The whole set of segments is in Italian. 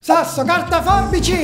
Sasso, carta, forbici!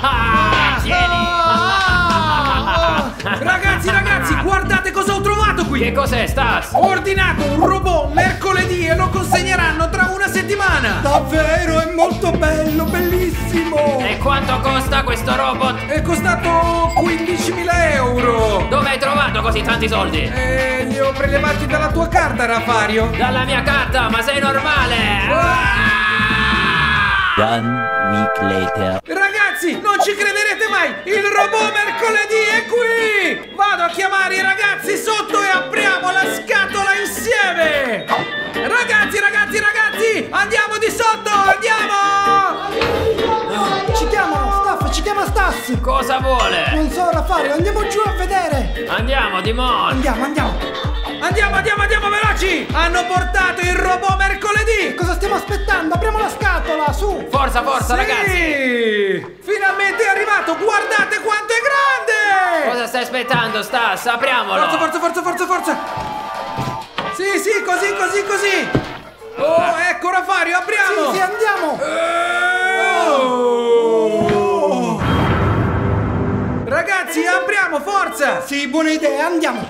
Ragazzi, guardate cosa ho trovato qui! Che cos'è, Stas? Ho ordinato un robot mercoledì e lo consegneranno tra una settimana! Davvero, è molto bello, bellissimo! E quanto costa questo robot? È costato 15.000 euro! Dove hai trovato così tanti soldi? Li ho prelevati dalla tua carta, Rafario! Dalla mia carta, ma sei normale? One week later. Ragazzi, non ci crederete mai! Il robot mercoledì è qui! Vado a chiamare i ragazzi sotto e apriamo la scatola insieme! Ragazzi! Andiamo di sotto! Andiamo! Ci chiama Stas! Cosa vuole? Non so, Rafario, andiamo giù a vedere! Andiamo, Dimon! Andiamo veloci! Hanno portato il robot mercoledì! Cosa stiamo aspettando? Apriamo la scatola, su! Forza, Sì! ragazzi! Finalmente è arrivato! Guardate quanto è grande! Cosa stai aspettando, Stas? Apriamolo! Forza! Sì, così! Oh, ecco Rafario, apriamo! Sì, andiamo! Ragazzi, apriamo, forza! Sì, buona idea, andiamo!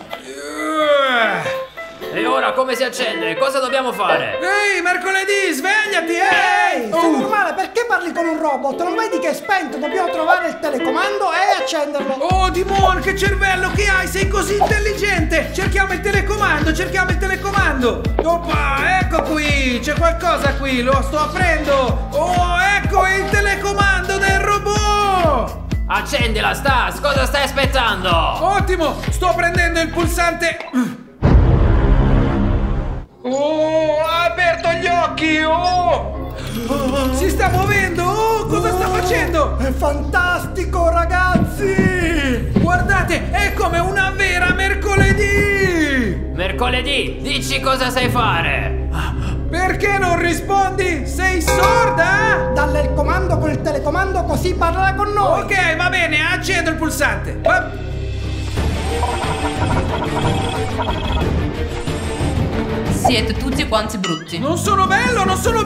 E ora come si accende? Cosa dobbiamo fare? Ehi, mercoledì, svegliati, Ehi, sei normale, perché parli con un robot? Non vedi che è spento? Dobbiamo trovare il telecomando e accenderlo! Oh, Dimon, che cervello che hai! Sei così intelligente! Cerchiamo il telecomando! Oppa, ecco qui! C'è qualcosa qui, lo sto aprendo! Oh, ecco il telecomando del robot! Accendila, Stas! Cosa stai aspettando? Ottimo! Sto prendendo il pulsante! Oh, ha aperto gli occhi! Oh! Si sta muovendo! Oh, cosa sta facendo? È fantastico, ragazzi! Guardate, è come una vera mercoledì! Mercoledì, dici cosa sai fare! Perché non rispondi? Sei sorda? Dalle il comando con il telecomando così parlerà con noi! Ok, va bene, accendo il pulsante. Siete tutti quanti brutti. Non sono bello!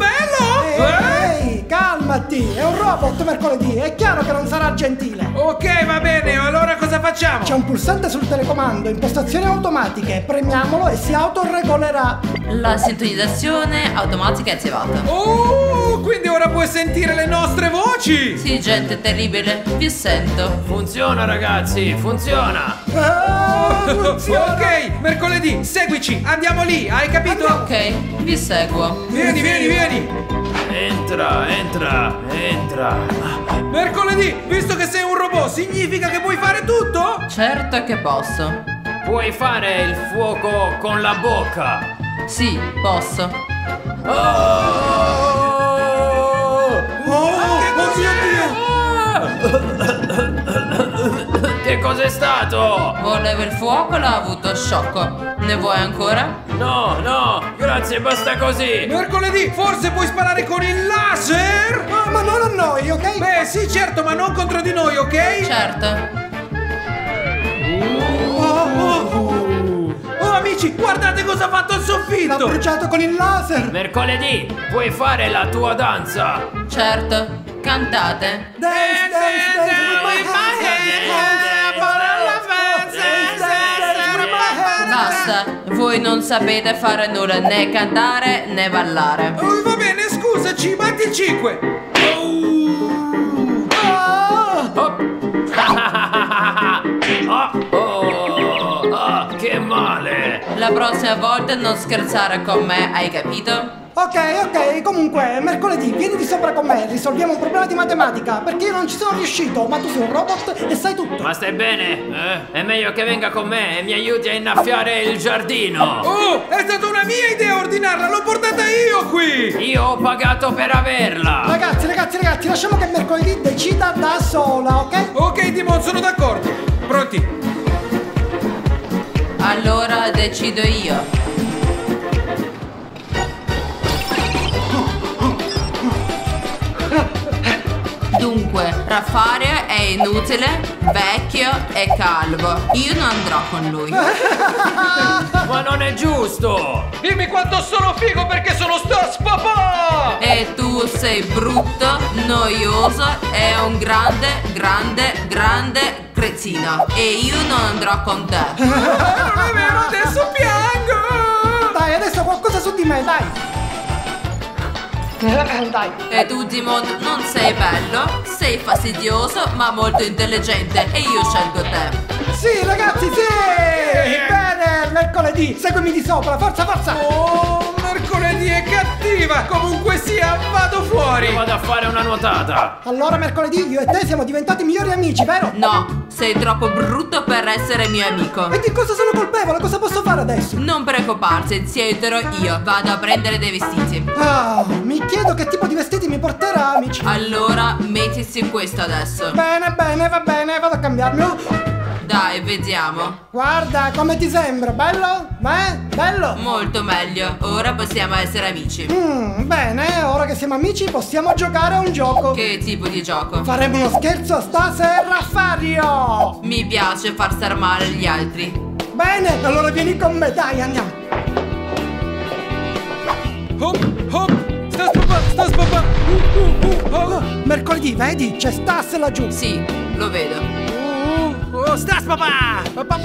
Ehi, calmati! È un robot mercoledì, è chiaro che non sarà gentile! Ok, va bene, allora cosa facciamo? C'è un pulsante sul telecomando, impostazioni automatiche, premiamolo e si autoregolerà! La sintonizzazione automatica è attivata. Oh, quindi ora puoi sentire le nostre voci! Sì, gente terribile, vi sento. Funziona, ragazzi, funziona! Funziona! Ok, mercoledì, seguici, andiamo lì, hai capito? Ok, vi seguo. Vieni! Entra! Mercoledì, visto che sei un robot, significa che puoi fare tutto? Certo che posso. Puoi fare il fuoco con la bocca! Sì, posso. Che cos'è stato? Volevo il fuoco e l'ho avuto sciocco. Ne vuoi ancora? No, grazie, basta così! Mercoledì, forse puoi sparare con il laser? Ma non a noi, ok? Beh, sì, certo, ma non contro di noi, ok? Certo. Oh, amici, guardate cosa ha fatto il L'ha soffitto! bruciato con il laser! Mercoledì, puoi fare la tua danza! Certo. Cantate. Dance with my hands! Basta. Voi non sapete fare nulla, né cantare né ballare. Oh, va bene, scusaci, batti il 5! Che male! La prossima volta non scherzare con me, hai capito? Ok, comunque, mercoledì, vieni di sopra con me, risolviamo un problema di matematica, perché io non ci sono riuscito, ma tu sei un robot e sai tutto. Ma stai bene? È meglio che venga con me e mi aiuti a innaffiare il giardino! Oh, è stata una mia idea ordinarla, l'ho portata io qui! Io ho pagato per averla! Ragazzi, lasciamo che mercoledì decida da sola, ok? Ok, Dimon, sono d'accordo! Pronti? Allora decido io. Dunque, Raffario è inutile, vecchio e calvo. Io non andrò con lui. Ma non è giusto! Dimmi quanto sono figo perché sono Stas papà! E tu sei brutto, noioso e un grande cretino. E io non andrò con te. Non è vero, adesso piango! Dai, adesso qualcosa su di me, dai. Dai. E tu, Dimon, non sei bello, sei fastidioso ma molto intelligente. E io scelgo te. Sì, ragazzi, sì! Bene, mercoledì, seguimi di sopra, forza, forza! Oh, mercoledì è cattiva! Comunque sia, vado fuori! Vado a fare una nuotata! Allora, mercoledì, io e te siamo diventati migliori amici, vero? No, sei troppo brutto per essere mio amico. E di cosa sono colpevole? Cosa posso fare adesso? Non preoccuparsi, ti aiuterò io. Vado a prendere dei vestiti. Ah, mi chiedo che tipo di vestiti mi porterà, amici. Allora, mettiti questo adesso. Bene, bene, va bene, vado a cambiarmi. Oh, Dai, vediamo. guarda, come ti sembra? Bello? Bello? Molto meglio. Ora possiamo essere amici. Bene, ora che siamo amici possiamo giocare a un gioco. Che tipo di gioco? Faremo uno scherzo a Stas e Raffario. Mi piace far star male gli altri. Bene, allora vieni con me, dai, andiamo. Hop, hop! Stas papà! Oh, mercoledì, vedi? C'è Stas laggiù. Sì, lo vedo. Oh, Stas papà!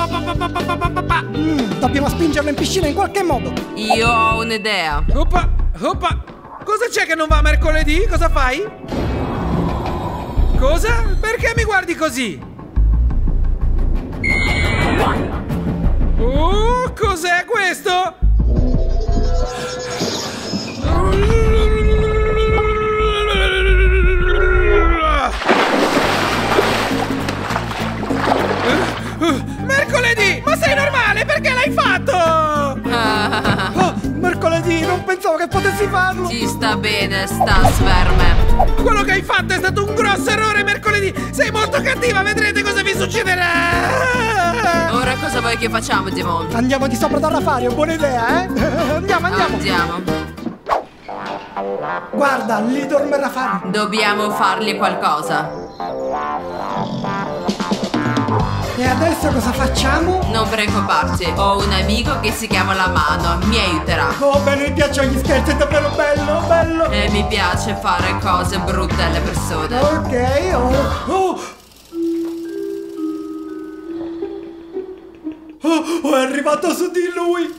Dobbiamo spingerlo in piscina in qualche modo. Io ho un'idea. Oppa! Cosa c'è che non va mercoledì? Cosa fai? Cosa? Perché mi guardi così? Cos'è questo? Mercoledì! Ma sei normale? Perché l'hai fatto? Oh, mercoledì, non pensavo che potessi farlo. Ci sta bene, Stas verme. Quello che hai fatto è stato un grosso errore mercoledì! Sei molto cattiva, vedrete cosa vi succederà! Ora cosa vuoi che facciamo, Dimon? Andiamo di sopra da Raffario, buona idea, eh? Andiamo. Andiamo. Guarda, lì dorme Raffario. Dobbiamo fargli qualcosa. E adesso cosa facciamo? Non preoccuparti, ho un amico che si chiama La Mano, mi aiuterà. Oh, bene, mi piacciono gli scherzi, è davvero bello. E mi piace fare cose brutte alle persone. Ok, oh, è arrivato su di lui.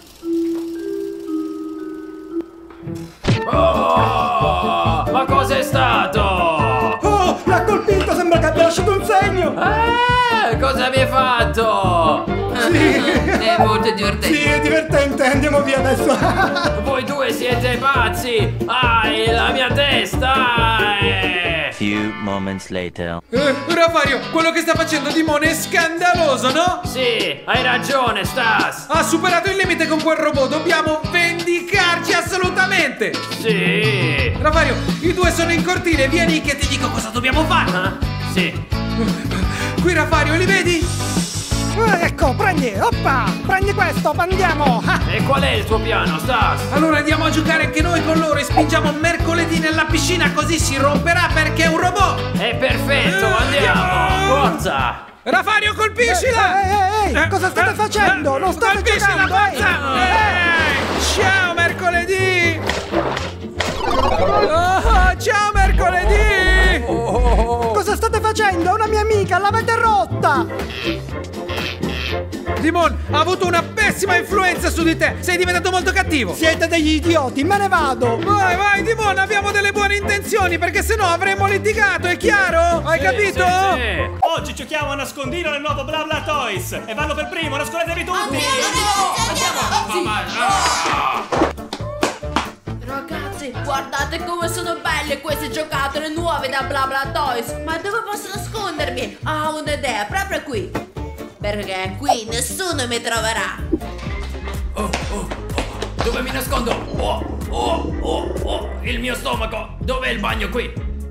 Oh, ma cos'è stato? Oh, l'ha colpito, sembra che abbia lasciato un segno. Cosa mi hai fatto? È molto divertente. Sì, è divertente, andiamo via adesso. Voi due siete pazzi! La mia testa! Few moments later. Raffario, quello che sta facendo Dimone è scandaloso, no? Sì, hai ragione, Stas! Ha superato il limite con quel robot, dobbiamo vendicarci assolutamente! Sì! Raffario, i due sono in cortile, vieni che ti dico cosa dobbiamo fare! Sì! Qui Raffario, li vedi? Ecco, prendi questo, andiamo. E qual è il tuo piano, Stas? Allora andiamo a giocare anche noi con loro e spingiamo mercoledì nella piscina così si romperà perché è un robot! È perfetto, andiamo! Forza! Raffario, colpiscila! Ehi, cosa state facendo? Non state Colpiscila, giocando, forza! Ciao mercoledì! Ciao mercoledì! Cosa state facendo? È una mia amica, l'avete rotta! Dimon ha avuto una pessima influenza su di te! Sei diventato molto cattivo! Siete degli idioti, me ne vado! Vai, Dimon, abbiamo delle buone intenzioni perché sennò avremmo litigato, è chiaro? Hai capito? Sì. Oggi giochiamo a nascondino nel nuovo Bla Bla Toys e vanno per primo, nascondetevi tutti! Ragazzi, guardate come sono belle queste giocattole nuove da Bla Bla Toys. Ma dove posso nascondermi? Ho un'idea, proprio qui. Perché qui nessuno mi troverà. Dove mi nascondo? Il mio stomaco! Dov'è il bagno qui?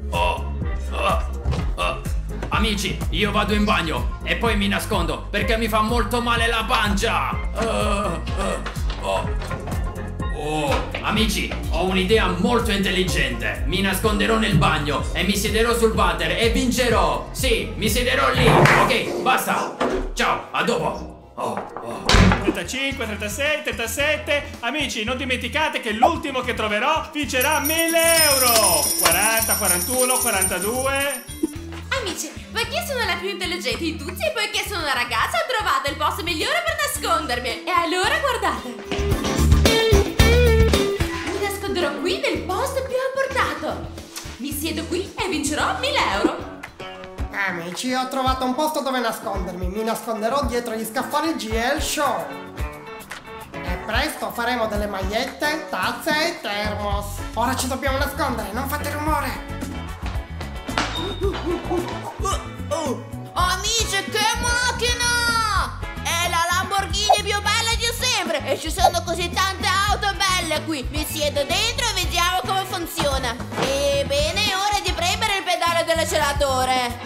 Amici, io vado in bagno e poi mi nascondo perché mi fa molto male la pancia! Amici, ho un'idea molto intelligente. Mi nasconderò nel bagno e mi siederò sul water e vincerò. Sì, mi siederò lì. Ok, basta. Ciao, a dopo. 35, 36, 37. Amici, non dimenticate che l'ultimo che troverò vincerà 1000 euro. 40, 41, 42. Amici, poiché sono la più intelligente di tutti e poiché sono una ragazza, ho trovato il posto migliore per nascondermi. E allora guardate. Mi nasconderò qui nel posto più apportato. Mi siedo qui e vincerò 1000 euro. Amici, ho trovato un posto dove nascondermi. Mi nasconderò dietro gli scaffali GL Show. E presto faremo delle magliette, tazze e termos. Ora ci dobbiamo nascondere, non fate rumore. Amici, che macchina! È la Lamborghini più bella di sempre. E ci sono così tante auto belle qui. Mi siedo dentro e vediamo come funziona. Ebbene, è ora di premere il pedale dell'acceleratore.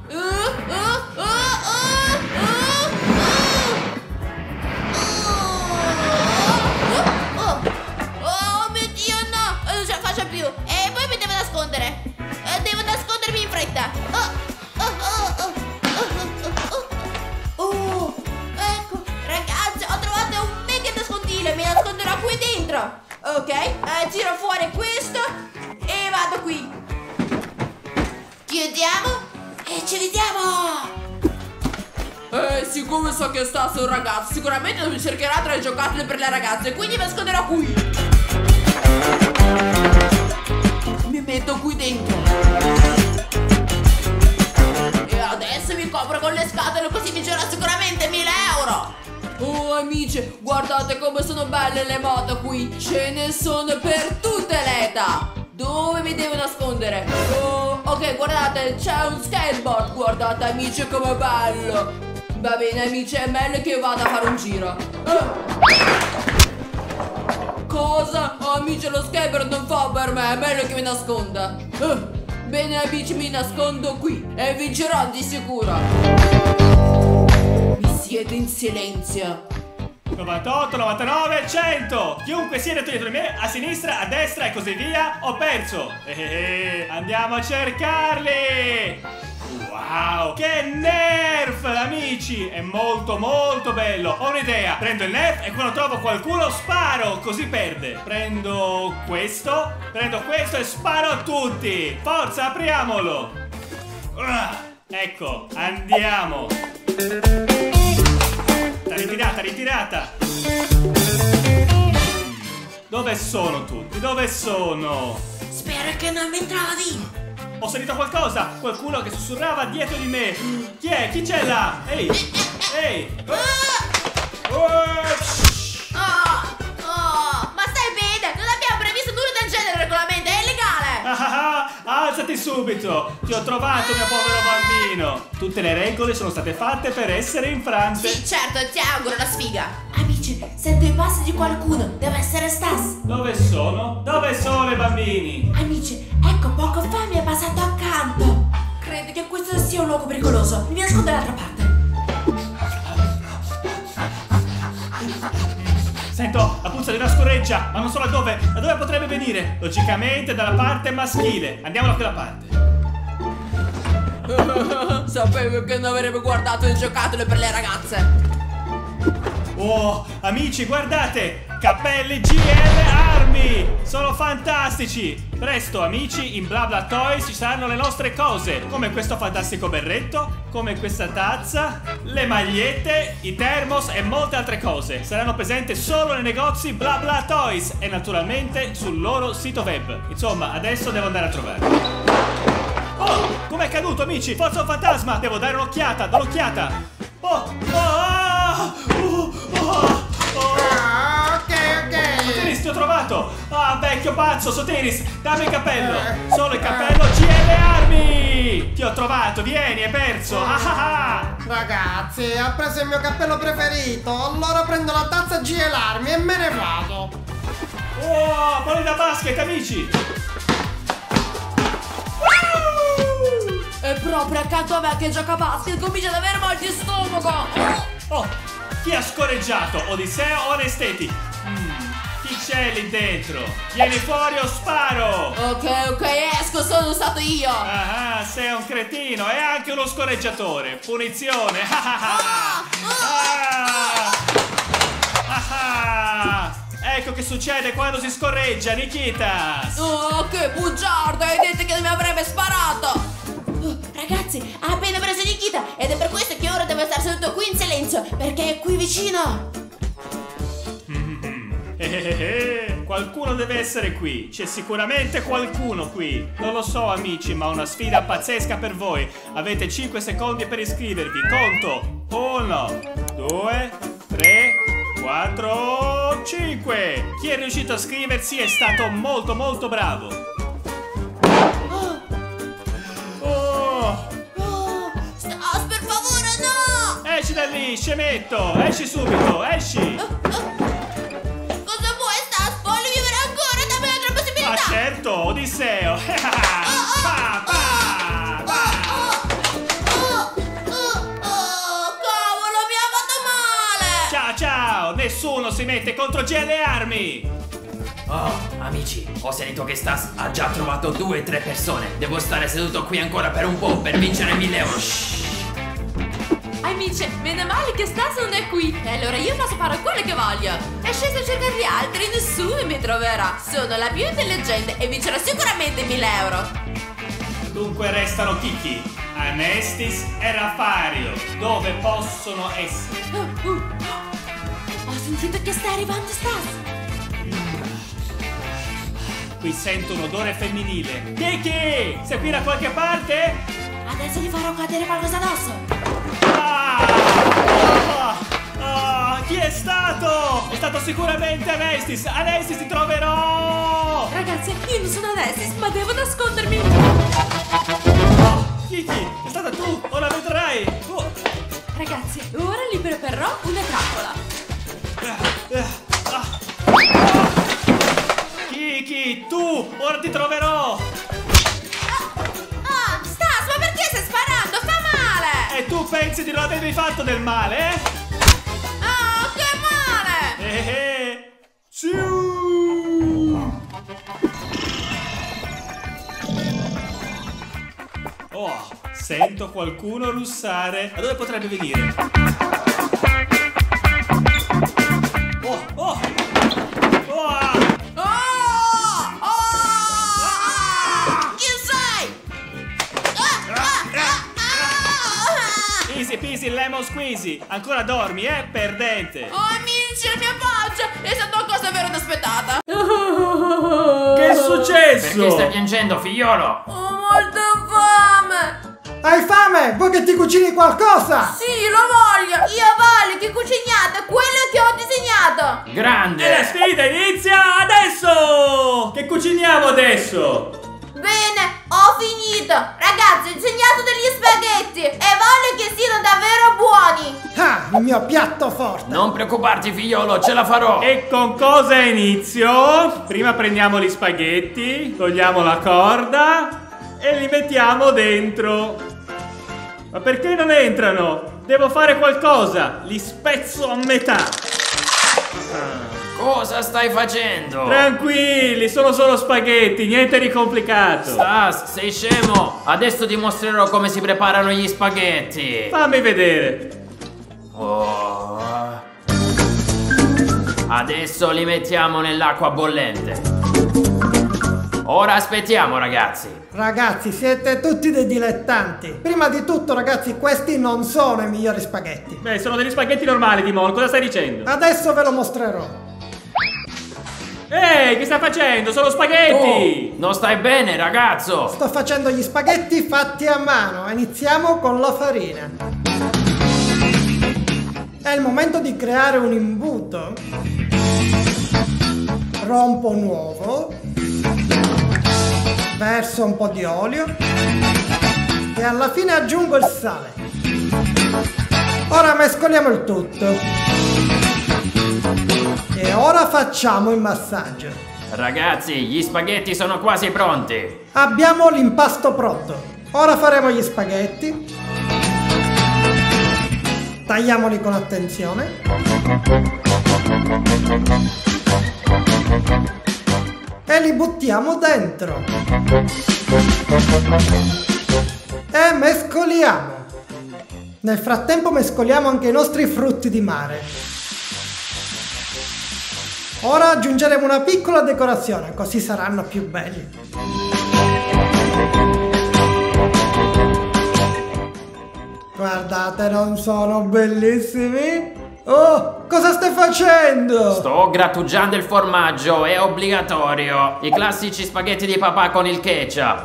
Oh mio Dio, no! Non ce la faccio più. E poi mi devo nascondere. Devo nascondermi in fretta. Ecco, ragazzi, ho trovato un mega nascondile. Mi nasconderò qui dentro. Ok, tiro fuori questo e vado qui. Chiudiamo e ci vediamo. Siccome so che sta sul ragazzo, sicuramente non mi cercherà tra i giocattoli per le ragazze, quindi mi nasconderò qui. Mi metto qui dentro. E adesso mi copro con le scatole, così vincerò sicuramente 1000 euro. Oh amici, guardate come sono belle le moto qui. Ce ne sono per tutte le età. Dove mi devo nascondere? Oh, ok, guardate, c'è un skateboard. Guardate amici com'è bello. Va bene amici, è meglio che io vada a fare un giro. Cosa? Amici, lo skateboard non fa per me. È meglio che mi nasconda. Bene amici, mi nascondo qui e vincerò di sicuro. Mi siedo in silenzio. 98, 99, 100. Chiunque siede dietro di me, a sinistra, a destra e così via, ho perso. Andiamo a cercarli. Wow, che nerf, amici. È molto molto bello. Ho un'idea. Prendo il nerf e quando trovo qualcuno sparo, così perde. Prendo questo e sparo a tutti. Forza, apriamolo. Ecco, andiamo. Ritirata. Dove sono tutti? Dove sono? Spero che non mi trovi. Ho sentito qualcosa! Qualcuno che sussurrava dietro di me! Chi è? Chi c'è là? Ehi! Ma stai bene? Non abbiamo previsto nulla del genere, il regolamento, è illegale! Alzati subito! Ti ho trovato, mio povero bambino! Tutte le regole sono state fatte per essere infrante! Sì, certo, ti auguro la sfiga! Amici, sento i passi di qualcuno, deve essere Stas! Dove sono? Dove sono i bambini? Amici, ecco, poco fa mi è passato accanto! Credo che questo sia un luogo pericoloso, mi nascondo dall'altra parte! Sento la puzza di una scoreggia, ma non so da dove potrebbe venire? Logicamente dalla parte maschile. Andiamo da quella parte. Sapevo che non avrebbe guardato il giocattolo per le ragazze. Oh, amici, guardate! Cappelli GL Army! Sono fantastici! Presto, amici, in Bla Toys ci saranno le nostre cose, come questo fantastico berretto, come questa tazza, le magliette, i termos e molte altre cose. Saranno presenti solo nei negozi Bla Toys e naturalmente sul loro sito web. Insomma, adesso devo andare a trovare. Oh, com'è caduto, amici? Forza un fantasma! Devo dare un'occhiata, do l'occhiata! Sotiris, ti ho trovato! Ah, vecchio pazzo, Sotiris, dammi il cappello! Solo il cappello GL Army! Ti ho trovato, vieni, hai perso! Ragazzi, ha preso il mio cappello preferito, allora prendo la tazza GL Army e me ne vado! Oh, pallone da basket, amici! È proprio accanto a me che gioca a basket, comincia ad avere mal di stomaco! Oh, chi ha scorreggiato? Odisseo o Anesteti? Chi Chi c'è lì dentro? Vieni fuori o sparo! Ok, esco, sono stato io. Ah, sei un cretino e anche uno scorreggiatore. Punizione. Ecco che succede quando si scorreggia, Nikitas. Oh, che bugiardo, hai detto che mi avrebbe sparato. Ragazzi, ha appena preso Nikita ed è per questo che ora deve stare seduto qui in silenzio, perché è qui vicino. Qualcuno deve essere qui. C'è sicuramente qualcuno qui. Non lo so, amici, ma ho una sfida pazzesca per voi. Avete 5 secondi per iscrivervi. Conto 1, 2, 3, 4, 5. Chi è riuscito a iscriversi è stato molto molto bravo. Stas, per favore, no! Esci da lì, scemetto. Esci subito, esci. Cosa vuoi, Stas? Voglio vivere ancora, dammi un'altra possibilità. Ma certo, Odisseo. Cavolo, mi ha fatto male. Ciao, nessuno si mette contro GL Army. Oh, amici, ho sentito che Stas ha già trovato 2 o 3 persone. Devo stare seduto qui ancora per un po' per vincere 1000 euro. Amici, meno male che Stas non è qui. E allora io posso fare quello che voglio. È sceso a cercare gli altri, nessuno mi troverà. Sono la più intelligente e vincerò sicuramente 1000 euro. Dunque restano Kiki, Anestis e Rafario. Dove possono essere? Ho sentito che sta arrivando Stas. Qui sento un odore femminile. Kiki, sei qui da qualche parte? Adesso gli farò cadere qualcosa addosso. Chi è stato? È stato sicuramente Anestis. Anestis, ti troverò. Ragazzi, io non sono Anestis, ma devo nascondermi. Kiki, è stata tu. Ora vedrai. Ragazzi, ora gli preparerò una trappola. Kiki, tu, ora ti troverò. Stas, ma perché stai sparando? Fa male! E tu pensi di non avermi fatto del male, eh? Oh, che male! Oh, sento qualcuno russare. Da dove potrebbe venire? Chi sei? Easy peasy lemon squeezy. Ancora dormi, perdente. Oh, amici, la mia pancia! È stata una cosa vero inaspettata. Che è successo? Perché stai piangendo, figliolo? Ho molta fame! Hai fame? Vuoi che ti cucini qualcosa? Sì, lo voglio! Io voglio che cuciniate quello che ho disegnato! Grande! E la sfida inizia adesso! Che cuciniamo adesso? Bene, ho finito! Ragazzi, ho disegnato degli spaghetti e voglio che siano davvero buoni! Ah, il mio piatto forte! Non preoccuparti, figliolo, ce la farò! E con cosa inizio? Prima prendiamo gli spaghetti, togliamo la corda e li mettiamo dentro. Ma perché non entrano? Devo fare qualcosa! Li spezzo a metà! Cosa stai facendo? Tranquilli, sono solo spaghetti, niente di complicato! Stas, sei scemo! Adesso ti mostrerò come si preparano gli spaghetti! Fammi vedere! Oh. Adesso li mettiamo nell'acqua bollente. Ora aspettiamo, ragazzi. Ragazzi, siete tutti dei dilettanti. Prima di tutto, ragazzi, questi non sono i migliori spaghetti. Beh, sono degli spaghetti normali, Dimon, cosa stai dicendo? Adesso ve lo mostrerò. Ehi, che stai facendo? Sono spaghetti! Oh, non stai bene, ragazzo? Sto facendo gli spaghetti fatti a mano. Iniziamo con la farina. È il momento di creare un imbuto. Rompo un uovo. Verso un po' di olio e alla fine aggiungo il sale. Ora mescoliamo il tutto e ora facciamo il massaggio. Ragazzi, gli spaghetti sono quasi pronti. Abbiamo l'impasto pronto. Ora faremo gli spaghetti. Tagliamoli con attenzione. E li buttiamo dentro. E mescoliamo. Nel frattempo mescoliamo anche i nostri frutti di mare. Ora aggiungeremo una piccola decorazione, così saranno più belli. Guardate, non sono bellissimi? Oh, cosa stai facendo? Sto grattugiando il formaggio, è obbligatorio. I classici spaghetti di papà con il ketchup.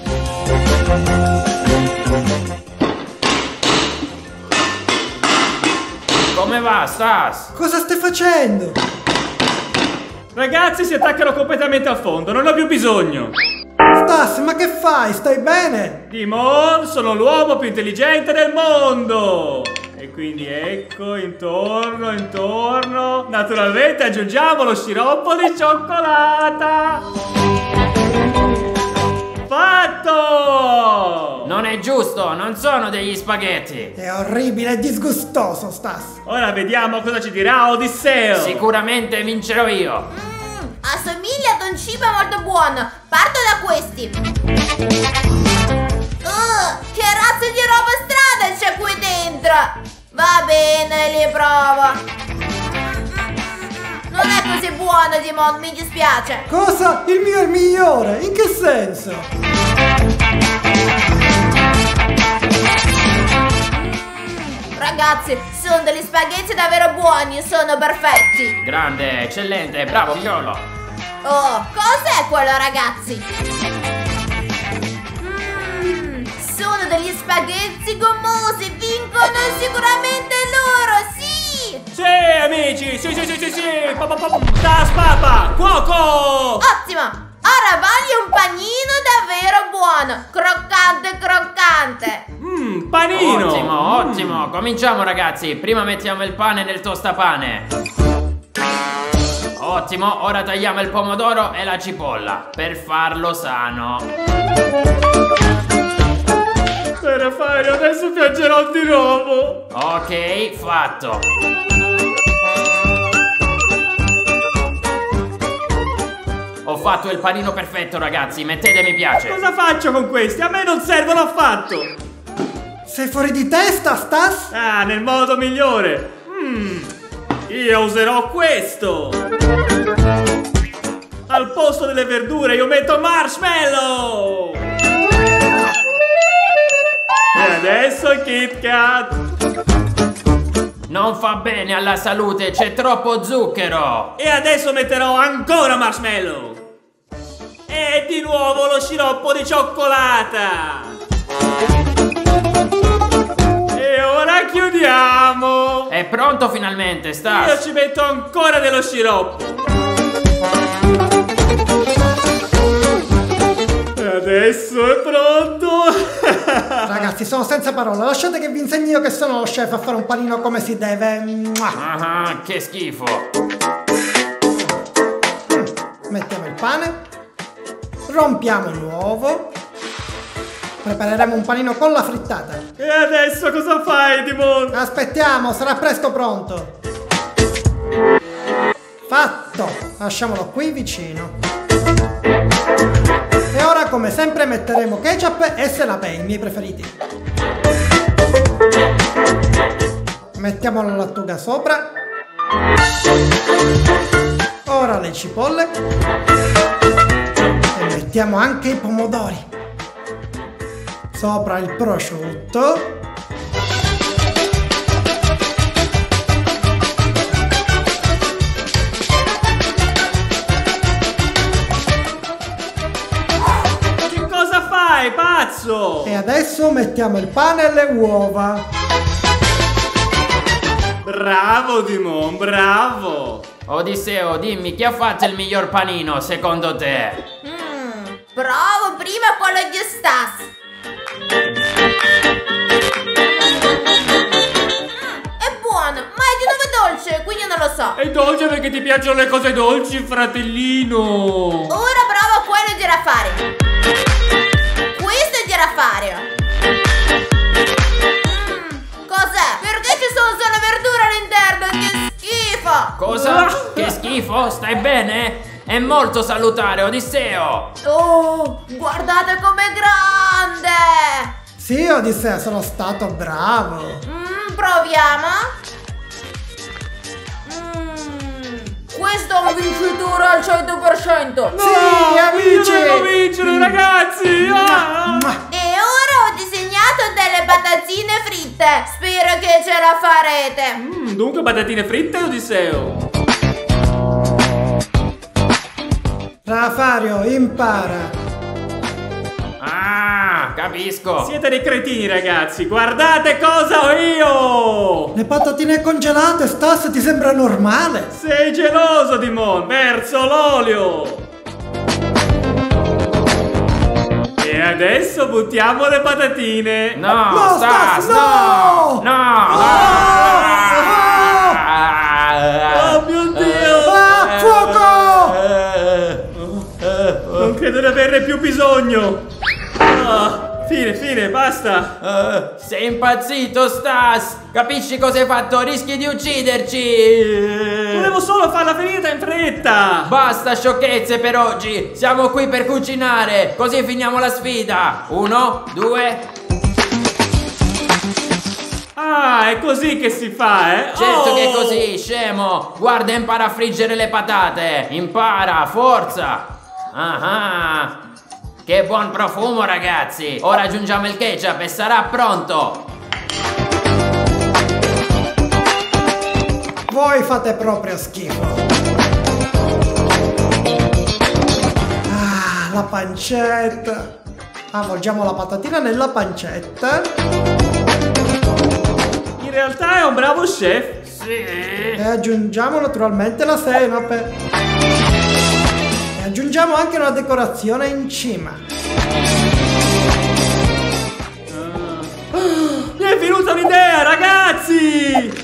Come va, Stas? Cosa stai facendo? Ragazzi, si attaccano completamente al fondo, non ho più bisogno. Stas, ma che fai? Stai bene? Timon, sono l'uomo più intelligente del mondo. E quindi ecco, intorno, intorno. Naturalmente aggiungiamo lo sciroppo di cioccolata. Fatto! Non è giusto, non sono degli spaghetti. È orribile e disgustoso, Stas. Ora vediamo cosa ci dirà Odisseo. Sicuramente vincerò io. Assomiglia ad un cibo molto buono. Parto da questi. Che razza di roba strana c'è qui dentro? Va bene, li provo. Non è così buono, Timon, mi dispiace. Cosa? Il mio è il migliore? In che senso? Ragazzi, sono degli spaghetti davvero buoni, sono perfetti. Grande, eccellente, bravo figliolo. Oh, cos'è quello, ragazzi? Sono degli spaghetti gommosi, vincono sicuramente loro, sì! Sì, amici, sì. Das papa, cuoco! Ottimo! Ora voglio un panino davvero buono, croccante. Panino! Ottimo. Cominciamo, ragazzi. Prima mettiamo il pane nel tostapane. Ottimo, ora tagliamo il pomodoro e la cipolla per farlo sano. Raffaele, adesso piangerò di nuovo. Ok, fatto. Ho fatto il panino perfetto, ragazzi. Mettete mi piace. Cosa faccio con questi? A me non servono affatto. Sei fuori di testa, Stas? Ah, nel modo migliore. Io userò questo. Al posto delle verdure io metto marshmallow. E adesso il Kit Kat. Non fa bene alla salute, c'è troppo zucchero. E adesso metterò ancora marshmallow. E di nuovo lo sciroppo di cioccolata. E ora chiudiamo. È pronto finalmente, Io Stas. ci metto ancora dello sciroppo. E adesso è pronto. Ragazzi, sono senza parole. Lasciate che vi insegni io che sono lo chef a fare un panino come si deve. Ah, che schifo. Mettiamo il pane. Rompiamo l'uovo. Prepareremo un panino con la frittata. E adesso cosa fai, Timon? Aspettiamo, sarà presto pronto. Fatto. Lasciamolo qui vicino. E ora, come sempre, metteremo ketchup e selapè, i miei preferiti. Mettiamo la lattuga sopra. Ora le cipolle. E mettiamo anche i pomodori. Sopra il prosciutto. Che cosa fai, pazzo? E adesso mettiamo il pane e le uova. Bravo, Timon, bravo. Odisseo, dimmi, chi ha fatto il miglior panino secondo te? Provo prima quello di Stas. È buono, ma è di nuovo dolce, quindi non lo so. È dolce perché ti piacciono le cose dolci, fratellino. Ora provo quello di Rafario. Questo è di Rafario. Cos'è? Perché ci sono solo verdure all'interno? Che schifo! Cosa? Che schifo? Stai bene? È molto salutare, Odisseo! Oh, guardate com'è grande! Sì, Odisseo, sono stato bravo. Proviamo. Questo è un vincitore al 100%. Sì, amici! Io devo vincere, ragazzi! Ah! E ora ho disegnato delle patatine fritte. Spero che ce la farete. Dunque patatine fritte, Odisseo? Rafario, impara. Ah, capisco! Siete dei cretini, ragazzi! Guardate cosa ho io! Le patatine congelate, Stas, ti sembra normale? Sei geloso, Dimon! Verso l'olio! E adesso buttiamo le patatine! No, No, Stas, Stas, no! No! Oh mio Dio! Ah, fuoco! Non credo di averne più bisogno! Ah, fine, basta! Sei impazzito, Stas! Capisci cosa hai fatto? Rischi di ucciderci! Volevo solo farla finita in fretta! Basta sciocchezze per oggi! Siamo qui per cucinare! Così finiamo la sfida! 1, 2... Ah, è così che si fa, eh? Certo che è così, scemo! Guarda, impara a friggere le patate! Impara, forza! Ah! Che buon profumo, ragazzi! Ora aggiungiamo il ketchup e sarà pronto! Voi fate proprio schifo. Ah, la pancetta. Avvolgiamo la patatina nella pancetta. In realtà è un bravo chef. Sì! E aggiungiamo naturalmente la senape. E aggiungiamo anche una decorazione in cima. Mi è venuta un'idea, ragazzi!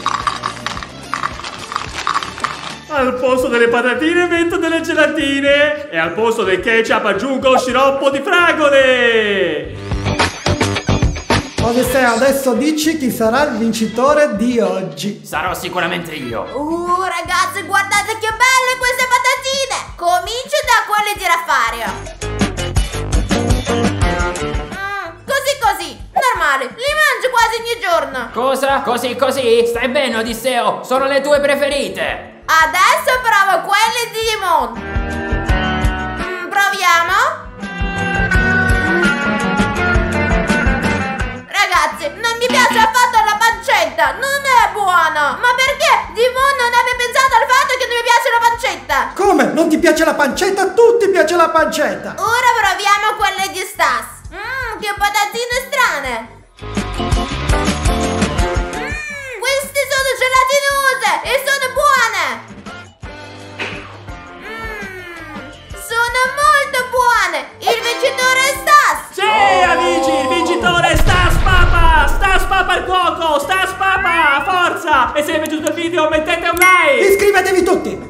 Al posto delle patatine metto delle gelatine e al posto del ketchup aggiungo sciroppo di fragole! Odisseo, adesso dici chi sarà il vincitore di oggi. Sarò sicuramente io! Ragazzi, guardate che belle queste patatine! Comincio da quelle di Rafario. Così, normale, li mangio quasi ogni giorno. Cosa? Così? Stai bene, Odisseo? Sono le tue preferite! Adesso provo quelle di Dimon. Proviamo. Ragazzi, non mi piace affatto la pancetta, non è buona. Ma perché Dimon non aveva pensato al fatto che non mi piace la pancetta? Come? Non ti piace la pancetta? A tutti piace la pancetta. Ora proviamo quelle di Stas. Che patatine strane. Queste sono gelatinose e sono buone. Sono molto buone. Il vincitore è Stas. Sì, amici, il vincitore è Stas Papa! Stas Papa il cuoco! Stas Papa, forza! E se vi è piaciuto il video mettete un like! Iscrivetevi tutti.